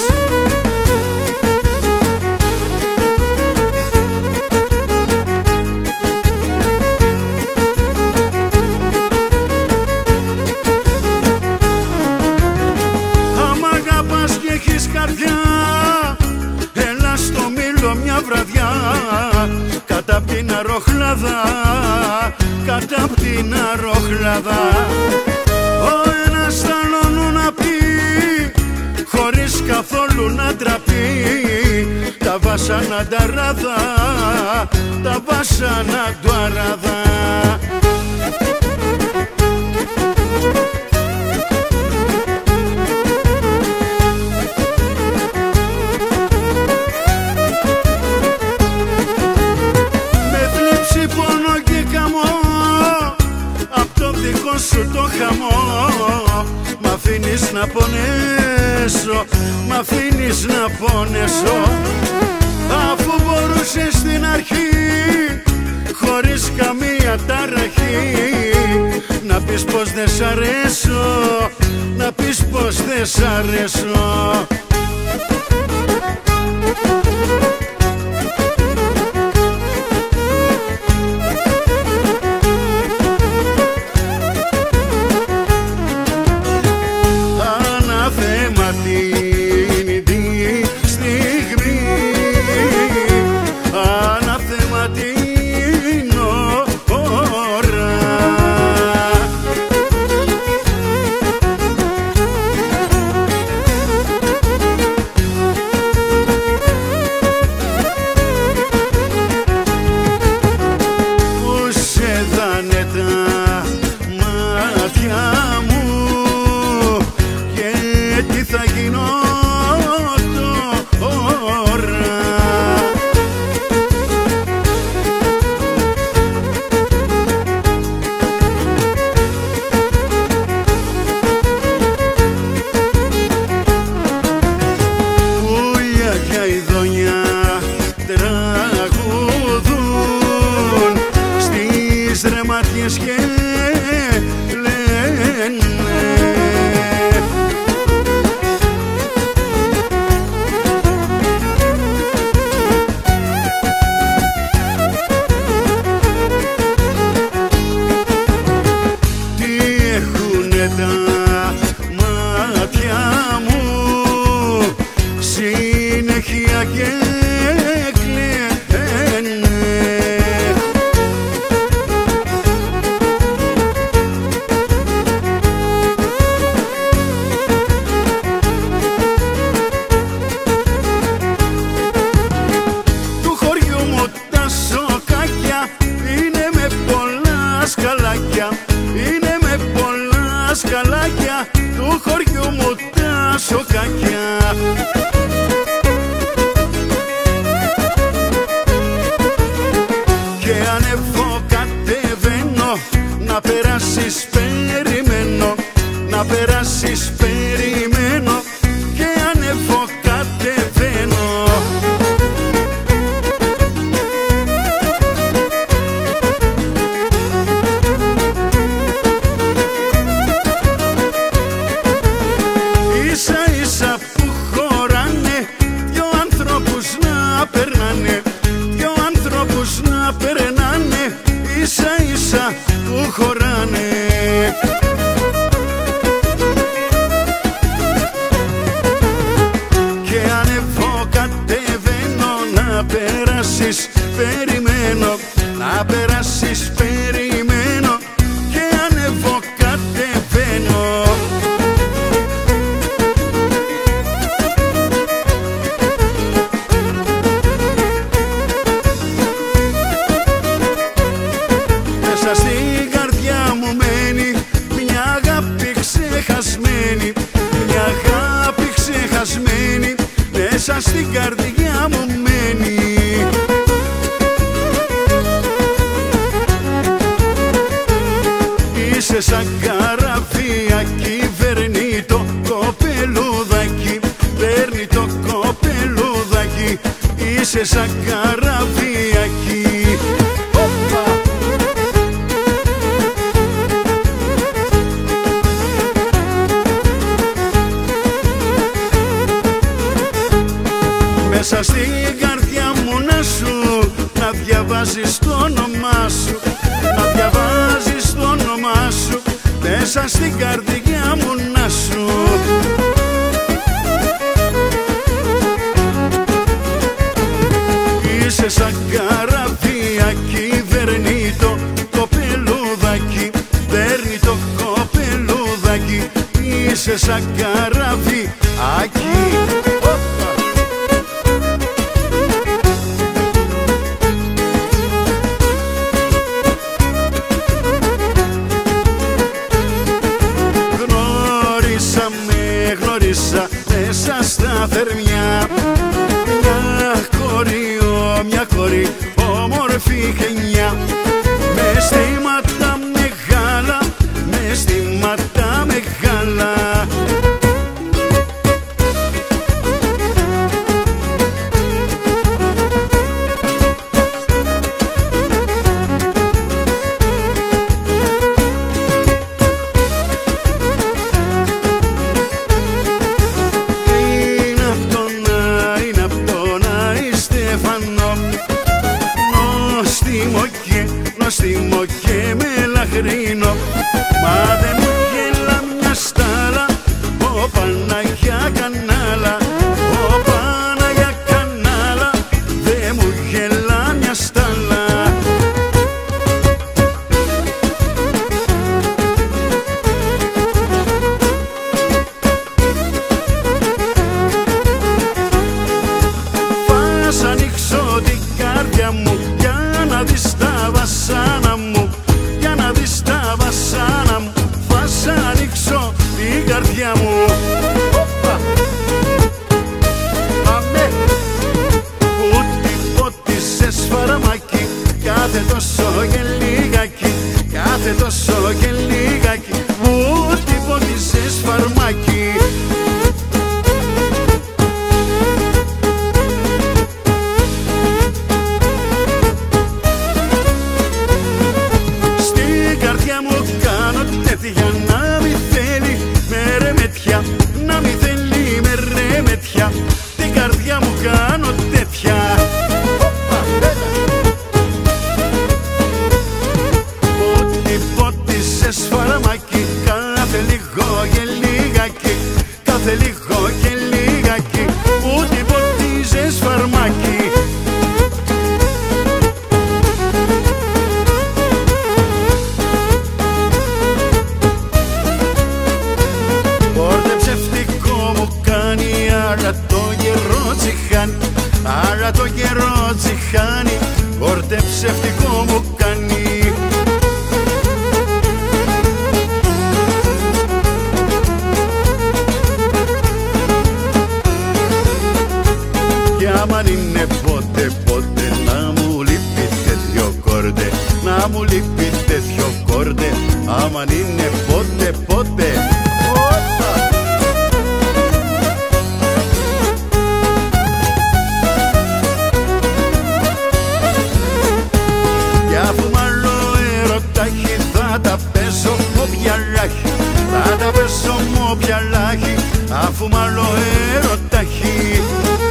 Άμα αγαπάς και έχεις καρδιά, έλα στο Μήλο μια βραδιά, κάτω απ' την Αροχλάδα, κάτω απ' την Αροχλάδα. Ο ένας τ' άλλον να πει, χωρίς καθόλου να τραπεί, τα βάσανα τα ράδα, τα βάσανα του αράδα. δικό σου το χαμό. Μ' αφήνεις να πονέσω, μ' αφήνεις να πονέσω, αφού μπορούσες στην αρχή χωρίς καμία ταραχή να πεις πως δεν σ' αρέσω, να πεις πως δεν σ' αρέσω. Ρεμάτιες και λένε τι έχουνε τα μάτια μου συνέχεια και είναι με πολλά σκαλάκια του χωριού μου τα σοκάκια. Και ανεβώ κατεβαίνω να περάσεις περιμένω, να περάσεις περιμένω και ανεβώ κατεβαίνω. Ίσα ίσα που χωράνε δυο ανθρώπους να περνάνε, δυο ανθρώπους να περνάνε, ίσα ίσα που χωράνε. Και ανεβώ κατεβαίνω να περάσεις περιμένω, να περάσεις περιμένω και ανεβώ κατεβαίνω. Μέσα στην καρδιά μου μένει μια αγάπη ξεχασμένη, μια αγάπη ξεχασμένη, μέσα στην καρδιά μου μένει. Είσαι σαν καραβία, κυβερνεί το κοπελούδακι, παίρνει το κοπελούδακι, είσαι σαν καραβιακι. Μέσα στην καρδιά μου να σου, να διαβάζεις το όνομά σου, να διαβάζεις το όνομά σου, μέσα στην καρδιά μου να σου. Είσαι σαν καραβία, κυβερνεί το κοπελούδακι, παίρνει το κοπελούδακι, είσαι σαν καραβιακι. Γνώρισα μέσα στα θερμιά μια κόρη όμορφη γενιά, με στήματα μεγάλα, με κρίνω, μα δεν μου γέλα μια στάλα. Ω Παναγιά κανάλα, ω Παναγιά κανάλα, δεν μου γέλα μια στάλα. Φας ανοίξω την καρδιά μου για να δεις τα βασάνα μου, για να δεις τα βασάνα μου. Φας ανοίξω την καρδιά μου. Αμέ, που την πότισες φαρμάκι, κάθε τόσο και λίγακι, κάθε τόσο και λίγακι, που την πότισες φαρμάκι. Στην καρδιά μου κάνω τέτοια, να μη θέλει με ρεμέτια, να μη θέλει με ρεμέτια. Την καρδιά μου κάνω τέτοια. Ότι πότισες φαρμάκι, κάθε λίγο και λίγακι, κάθε λίγο και λίγακι, ότι πότισες φαρμάκι. Πόρτε ψευτικό μου κάνει, άρα το καιρό τσιχάνει, άρα το καιρό τσιχάνει. Πόρτε ψευτικό μου κάνει. Κι άμα είναι πότε πότε να μου λείπει τέτοιο κόρτε, να μου λείπει τέτοιο κόρτε, άμα είναι πότε πότε. Κι αφού μ' άλλο ερωτάχει θα τα πέσω όποια λάχει, θα τα πέσω όποια λάχει, αφού μ' άλλο ερωτάχει.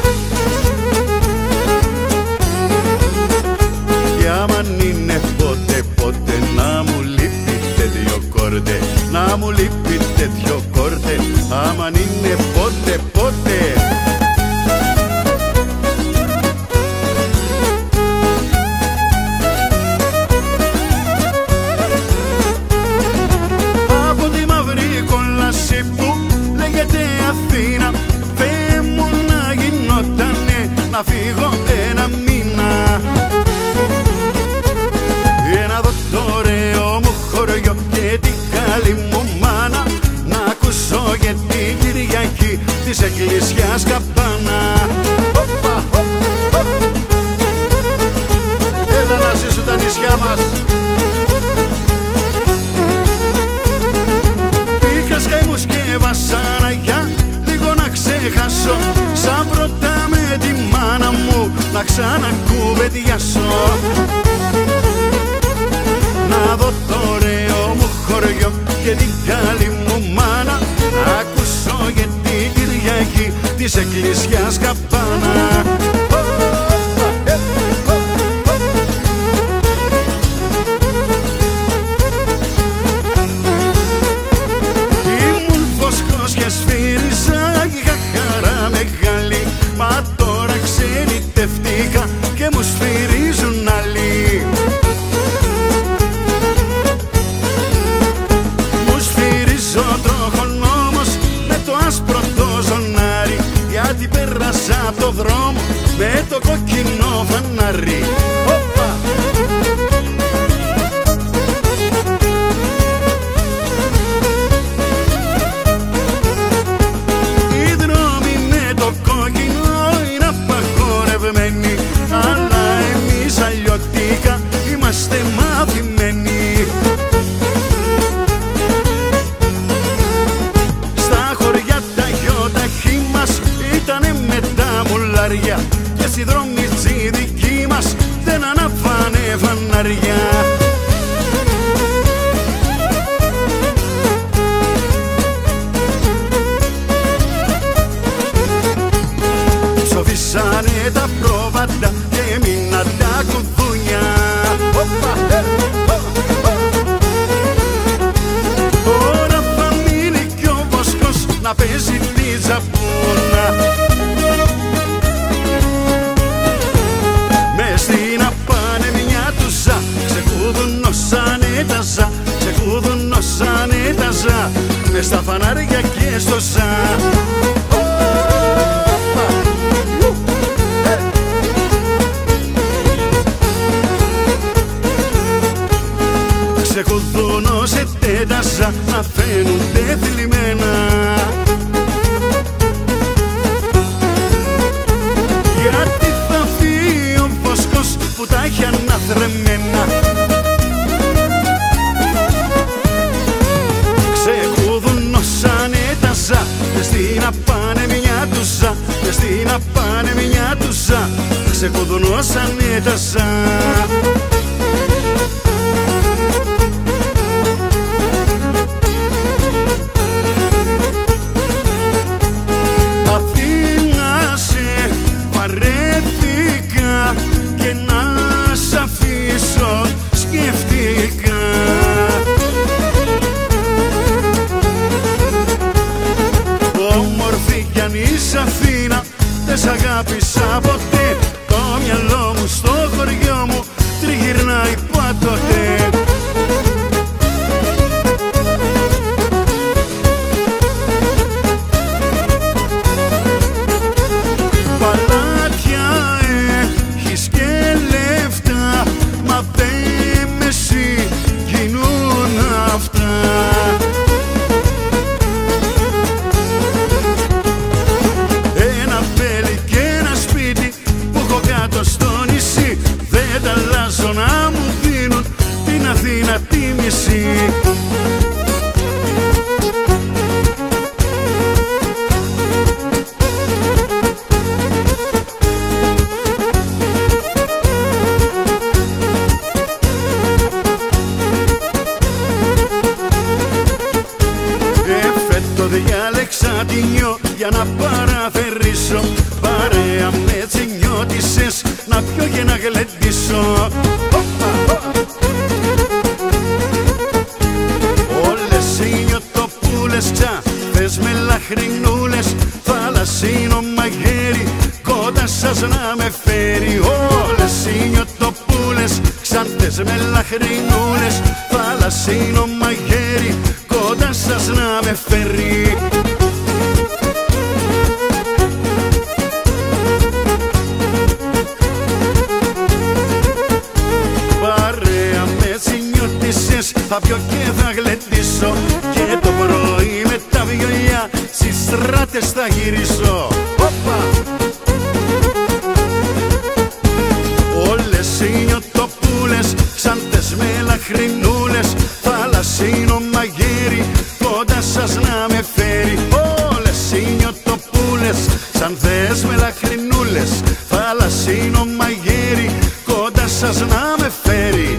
Κι άμα είναι πότε πότε να μου λείπει τέτοιο κόρτε, να μου λείπει τέτοιο κόρτε, άμα είναι πότε πότε. Από τη μαύρη κόλαση που λέγεται Αθήνα, Θεέ μου να γινότανε να φύγω ένα μήνα, για να δω το ωραίο μου χωριό και την καλή μου μάνα, να ακούσω και την Κυριακή της εκκλησιάς καμπάνα. Έλα να ζήσουν τα νησιά μας. Είχα σκαίμους και βασάνα για λίγο να ξεχάσω, σαν πρώτα με τη μάνα μου να ξανακουβεντιάσω. Να δω το ωραίο μου χωριό και την καλή μου μάνα, να ακούσω και την Κυριακή της εκκλησιάς καμπάνα. Ήμουν φωσκός και σφύριζα, είχα χαρά μεγάλη, μα τώρα ξενιτευτήκα και μου σφυρίζουν άλλοι. Μου σφυρίζω τρόχον όμως με το άσπρο το ζωνάρι, γιατί πέρασα απ' το δρόμο με το κόκκινο φανάρι. Οι δρόμοι με το κόκκινο είναι απαγορευμένοι, αλλά εμείς αλλιώτικα είμαστε μαθημένοι. Στα χωριά τα γιοταχή μας ήτανε με τα μουλάρια, και στη δρόμη τσι δική μας να παίζει τη τζαμπούνα. Μες στην απάνεμια του ζα, ξεκουδουνώσανε τα ζα, ξεκουδουνώσανε τα ζα, μες στα φανάρια και στο ζα. Ξεκουδουνώσετε τα ζα, να φαίνουνε θλιμμένα. Γιατί θα φύγει ο βοσκός που τα έχει αναθρεμμένα. Ξεκουδουνώσανε τα ζα, μες στην απάνεμια του ζα, μες στην απάνεμια του ζα, ξεκουδουνώσανε τα ζα. Παρέθηκα και να σ' αφήσω σκεφτήκα. Όμορφη κι αν είσαι Αθήνα, δεν σ' αγάπησα ποτέ. Το μυαλό μου στο χωριό μου τριγυρνάει πάντοτε. Διάλεξα τη νιώ για να παραφερήσω, παρέα με τσινιώτισσες να πιω και να γλεντήσω. Όλες οι νιωτοπούλες ξαφές με λαχρινούλες, θαλασσίνο μαγέρι κοντά σας να με φέρει. Όλες οι νιωτοπούλες ξαφές με λαχρινούλες, θαλασσίνο μαγέρι κοντά σας να με φέρει. Παρέα με τσινιώτισσες θα πιω και θα γλεντήσω, και το πρωί με τα βιολιά στις στράτες θα γυρίσω. Όλες οι νιωτοπούλες ξαντές με λαχρινούλες, θαλασσίνο μαγείρι κοντά σας να με φέρει. Όλες οι νιωτοπούλες ξαντές με λαχρινούλες, θαλασσίνο μαγείρι κοντά σας να με φέρει.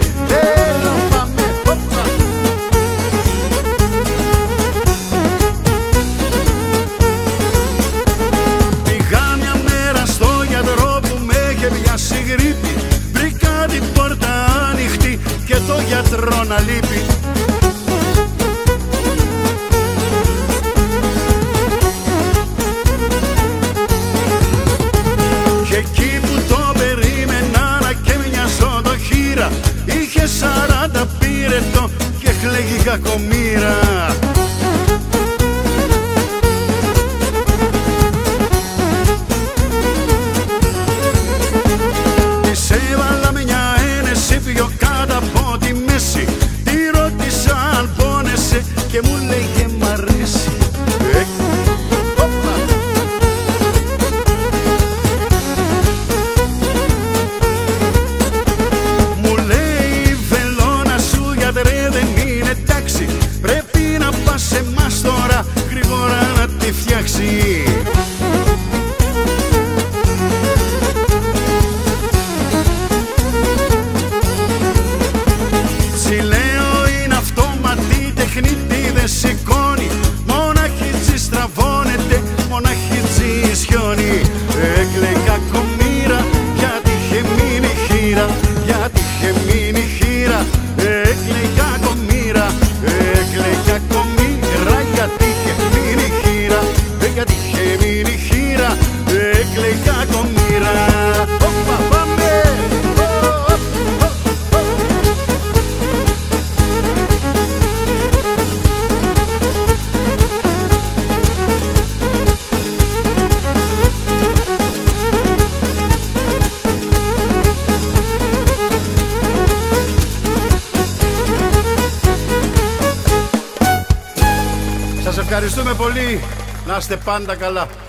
Πήγα μια μέρα στο γιατρό που με είχε πιάσει γρίπη, βρήκα την πόρτα ανοιχτή και το γιατρό να λείπει. Και εκεί που το περίμενα και μοιάζω το χείρα, είχε 40 πύρετο και χλέγει κακομοίρα. Της έβαλα μια ένεση πιο κάτω από τη μέση, τη ρώτησα αν πόνεσαι και μου λέγε μ' αρέσει. Μου λέει η βελόνα σου γιατρέ δεν είναι εντάξει, πρέπει να Ευχαριστούμε πολύ. Να είστε πάντα καλά.